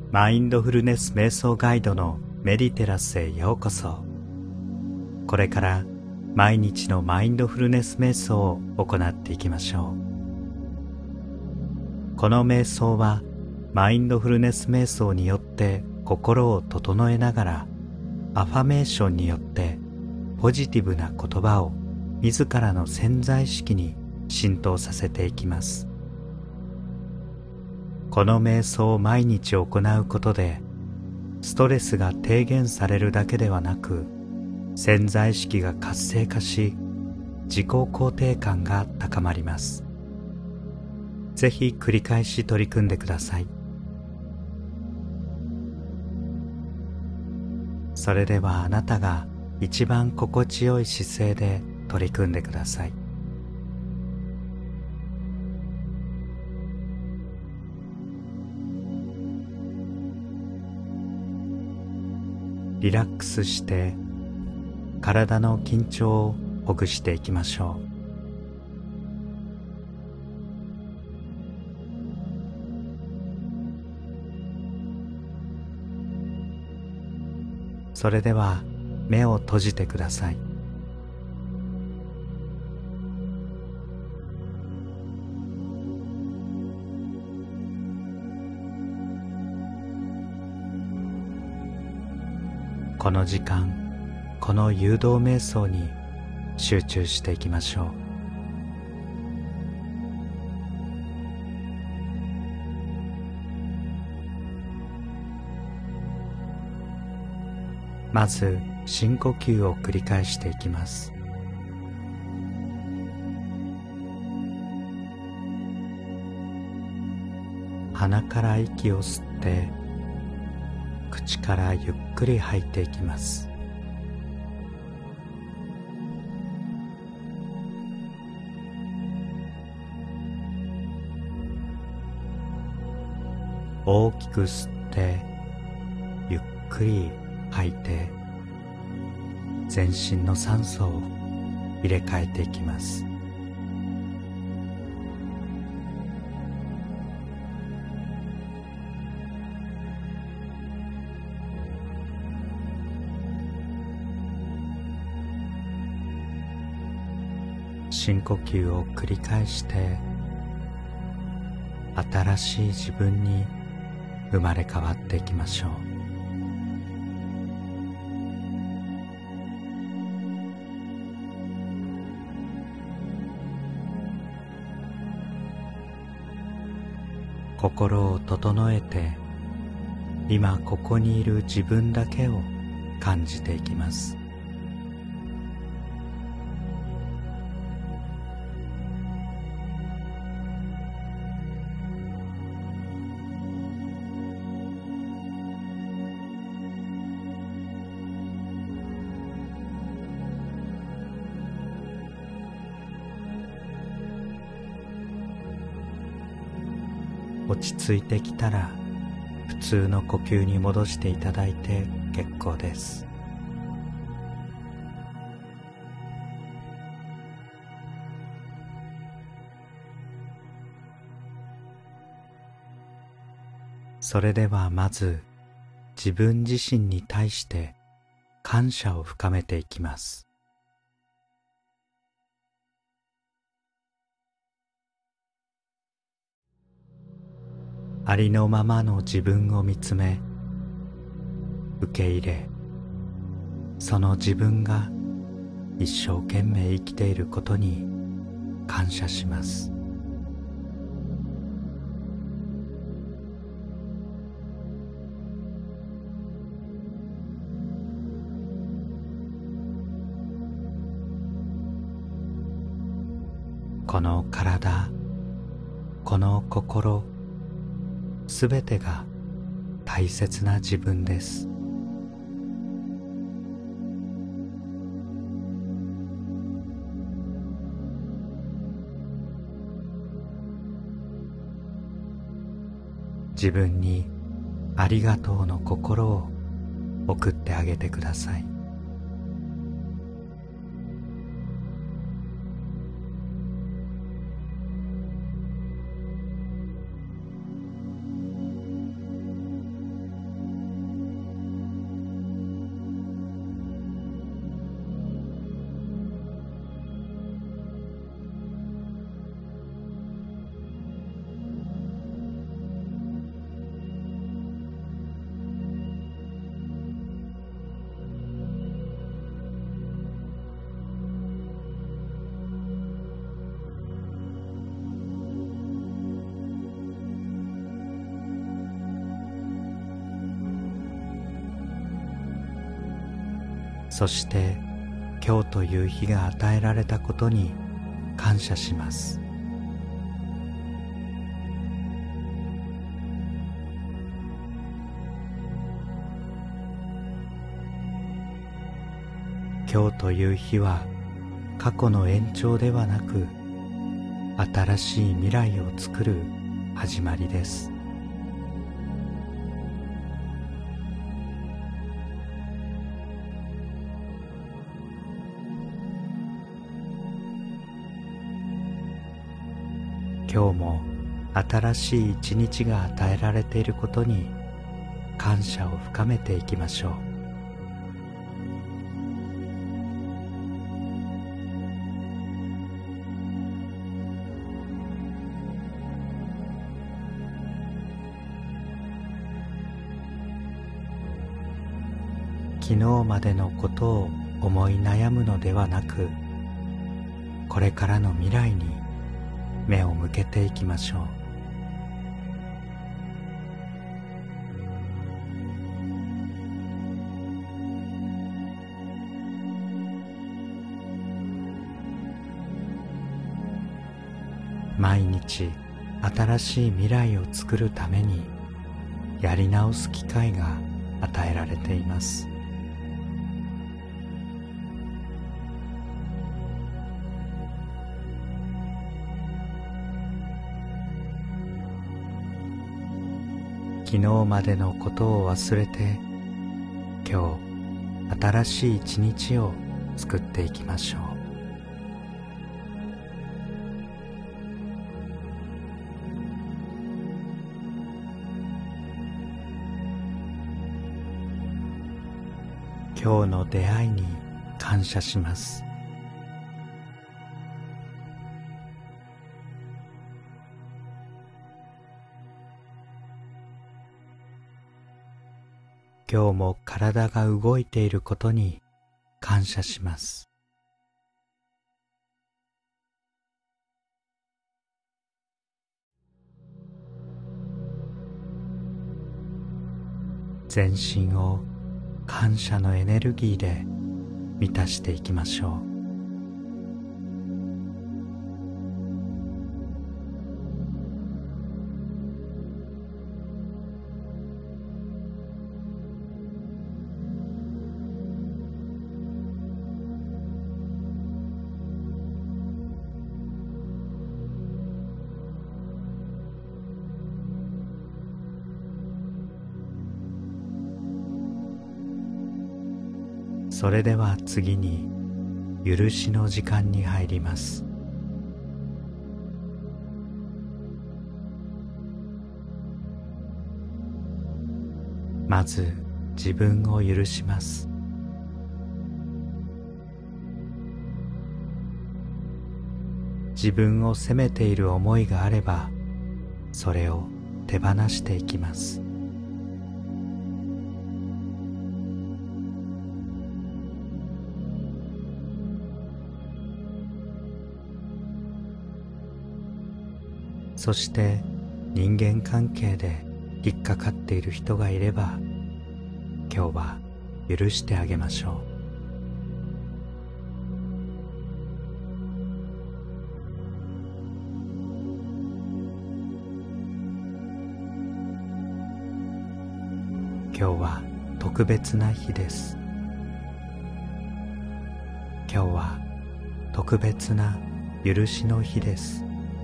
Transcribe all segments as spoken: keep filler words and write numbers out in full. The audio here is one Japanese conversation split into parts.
マインドフルネス瞑想ガイドのメディテラスへようこそ。これから毎日のマインドフルネス瞑想を行っていきましょう。この瞑想はマインドフルネス瞑想によって心を整えながら、アファメーションによってポジティブな言葉を自らの潜在意識に浸透させていきます。この瞑想を毎日行うことで、ストレスが低減されるだけではなく、潜在意識が活性化し、自己肯定感が高まります。ぜひ繰り返し取り組んでください。それではあなたが一番心地よい姿勢で取り組んでください。リラックスして体の緊張をほぐしていきましょう。それでは目を閉じてください。この時間、この誘導瞑想に集中していきましょう。まず深呼吸を繰り返していきます。鼻から息を吸って口からゆっくり吐いていきます。大きく吸ってゆっくり吐いて、全身の酸素を入れ替えていきます。深呼吸を繰り返して、新しい自分に生まれ変わっていきましょう。心を整えて、今ここにいる自分だけを感じていきます。落ち着いてきたら普通の呼吸に戻していただいて結構です。それではまず自分自身に対して感謝を深めていきます。ありのままの自分を見つめ、受け入れ、その自分が一生懸命生きていることに感謝します。この体、この心、すべてが大切な自分です。自分にありがとうの心を送ってあげてください。 そして今日という日が与えられたことに感謝します。今日という日は過去の延長ではなく、新しい未来を作る始まりです。今日も新しい一日が与えられていることに感謝を深めていきましょう。昨日までのことを思い悩むのではなく、これからの未来に目を向けていきましょう。毎日新しい未来を作るためにやり直す機会が与えられています。昨日までのことを忘れて、今日新しい一日を作っていきましょう。今日の出会いに感謝します。今日も体が動いていることに感謝します。全身を感謝のエネルギーで満たしていきましょう。それでは次に許しの時間に入ります。まず自分を許します。自分を責めている思いがあれば、それを手放していきます。そして人間関係で引っかかっている人がいれば、今日は許してあげましょう。今日は特別な日です。今日は特別な許しの日です。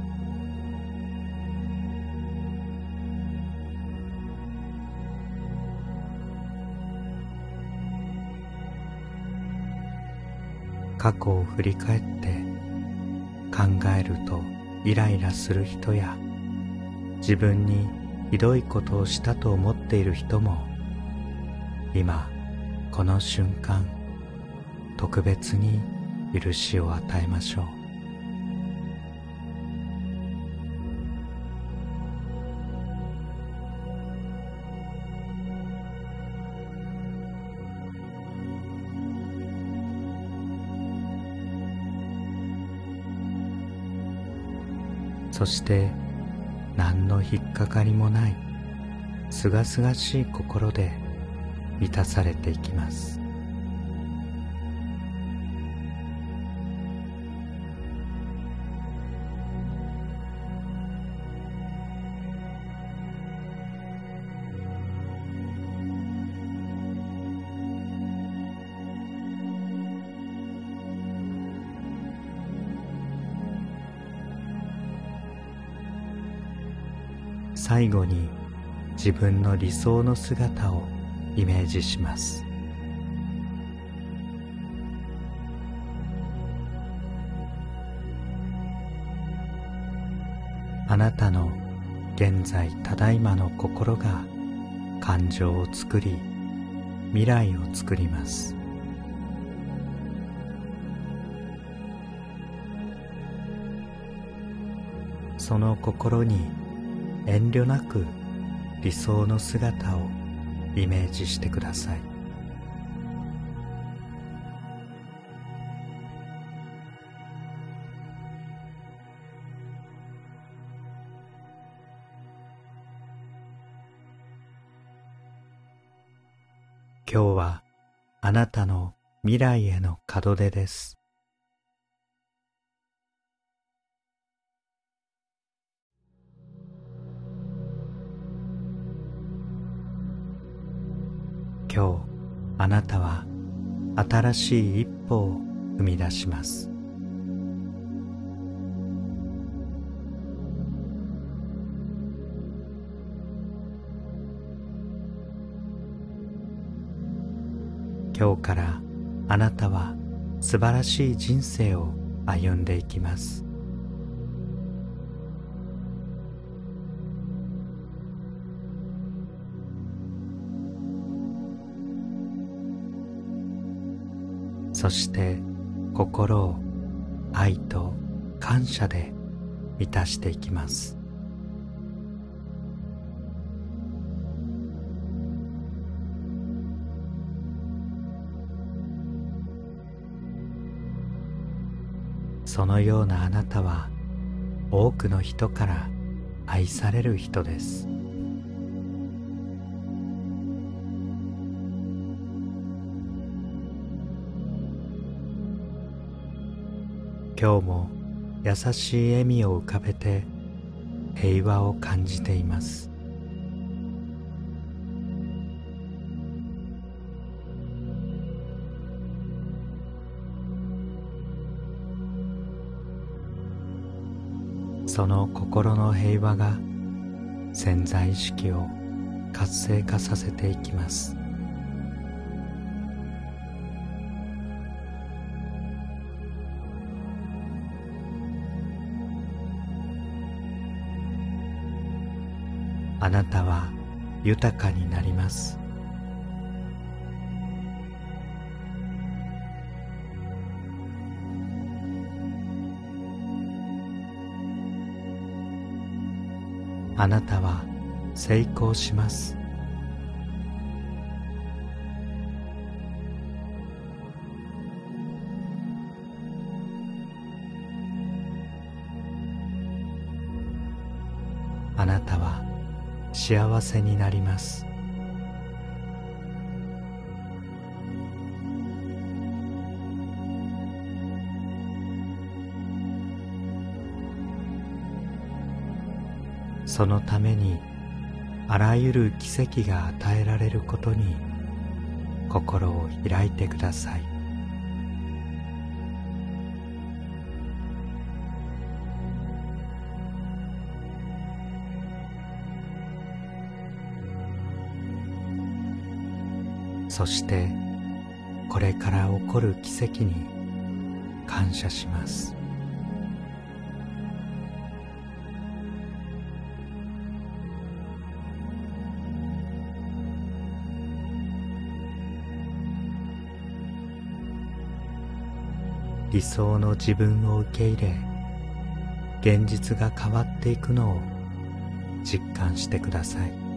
過去を振り返って考えるとイライラする人や、自分にひどいことをしたと思っている人も、今この瞬間特別に許しを与えましょう。そして何の引っかかりもないすがすがしい心で満たされていきます。 最後に自分の理想の姿をイメージします。あなたの現在ただいまの心が感情を作り、未来を作ります。その心に遠慮なく理想の姿をイメージしてください。今日はあなたの未来への門出です。今日あなたは新しい一歩を踏み出します。今日からあなたは素晴らしい人生を歩んでいきます。そして心を愛と感謝で満たしていきます。そのようなあなたは多くの人から愛される人です。今日も優しい笑みを浮かべて平和を感じています。その心の平和が潜在意識を活性化させていきます。あなたは豊かになります。あなたは成功します。あなたは幸せになります。そのためにあらゆる奇跡が与えられることに心を開いてください。そしてこれから起こる奇跡に感謝します。理想の自分を受け入れ、現実が変わっていくのを実感してください。